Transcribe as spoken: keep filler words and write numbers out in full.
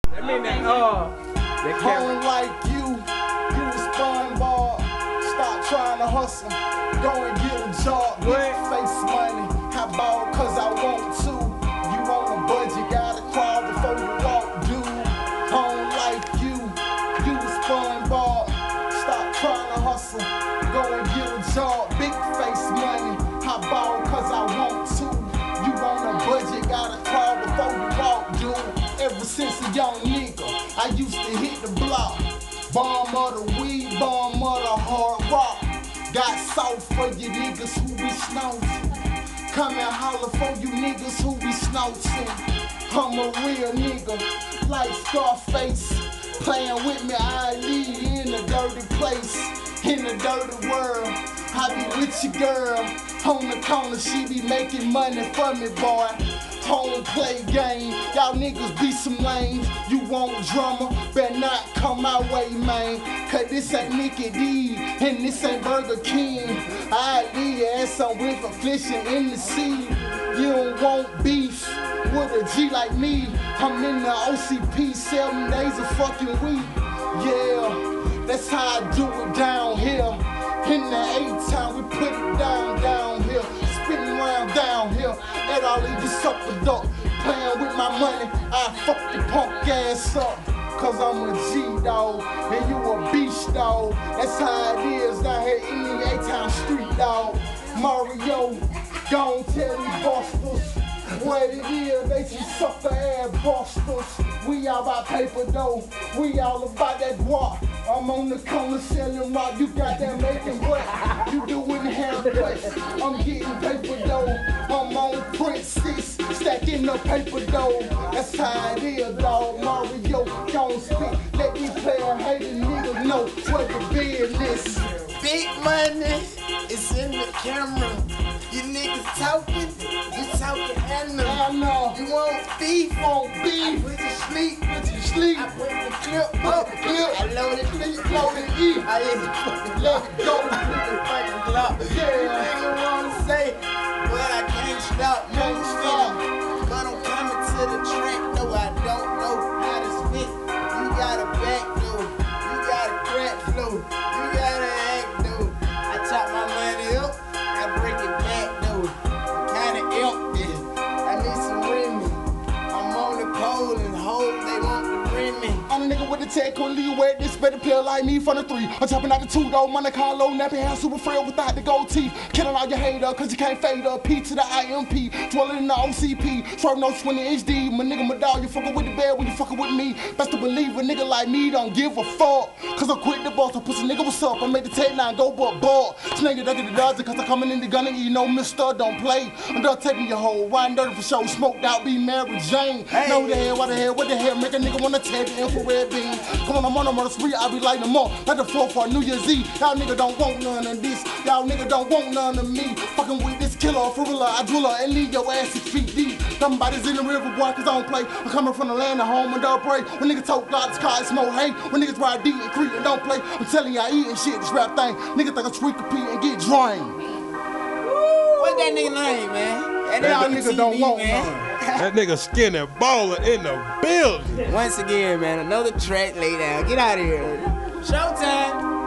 I mean that, uh, that Home like you, you a spun ball. Stop trying to hustle, go and get a job. Big face money, how about cause I want to. You on a budget, gotta crawl before you walk, dude. Home like you, you a spun ball. Stop trying to hustle, go and get a job. Big face money, how about cause I want to. You on a budget, gotta crawl before you walk, dude. Ever since a young nigga, I used to hit the block. Bomb of the weed, bomb of the hard rock. Got salt for you niggas who be snouting. Come and holler for you niggas who be snouting. I'm a real nigga, like Scarface. Playing with me, I leave you in a dirty place. In a dirty world, I be with your girl. On the corner, she be making money for me, boy. Home play game, y'all niggas be some lames. You want drama, better not come my way, man. Cause this ain't Mickey D, and this ain't Burger King. I leave your ass on with affliction in the sea. You don't want beef with a G like me. I'm in the O C P seven days a fucking week. Yeah, that's how I do it down here. In the A-time, we put it down, down here. Spinning around down here. That all leave you suck the duck. Playing with my money, I fuck the punk ass up. Cause I'm a G dog, and you a beast dog. That's how it is down here in the A-Town street dog. Mario, gon' tell these busters what it is, they some sucker ass busters. We all about paper though, we all about that guap. I'm on the corner selling rock, you got that making what? You doing haircuts, I'm getting paper though. I'm on Princess, stacking the paper though. That's how it is dog, Mario, gon' speak. Let these player hating niggas know what the business. Big money is in the camera. You niggas talking, you talking animal. You want beef, want beef. I put you sleep, put you sleep. I put the clip up, clip. I load it, clip, load it, eat. I let it fucking let it go. Put the fucking Glock. Yeah. You niggas wanna say, but I can't stop, can't stop. But I'm coming to the track, no, I don't know how to spit. You got a back door, you got a crack flow, you got a act though. I chop my money up, I break it back though. Kinda empty, I need some Remy. I'm on the pole and hold, they want to bring me. I'm a nigga with the tech on leeway, this better player like me from the three. I'm chopping out the two though, Monte Carlo, nappy hair, super frail without the gold teeth. Killing all your hater, cause you can't fade up. P to the I M P, dwelling in the O C P. Swerve no twenty H D, my nigga, my dog, you fucking with the bed when you fucking with me. Best to believe a nigga like me don't give a fuck. Cause I quit the boss, I pussy nigga, what's up? I made the take nine go but ball. Snake it, I get the dodger, cause I coming in the gun and you know, mister, don't play. I'm done taking your whole riding dirty for show, smoked out, be Mary Jane. Hey. Know the hell, what the hell, what the hell, make a nigga wanna tap the infrared beam. Come on, I'm on them on the spree, I be lighting them up. Like the floor for New Year's Eve. Y'all nigga don't want none of this. Y'all nigga don't want none of me. Fucking with this killer, for real, I drill her and leave your ass six feet deep. Somebody's in the river, boy, cause I don't play. I'm coming from the land of home and don't pray. When niggas talk God's car, it's more hate. When niggas ride D and creep and don't play. I'm telling y'all, eating shit, this rap thing. Niggas think I'm sweet compete and get drained. What's that nigga name, man? That y'all niggas don't want man. none. That nigga skinny baller in the building. Once again, man, another track laid down. Get out of here. Showtime.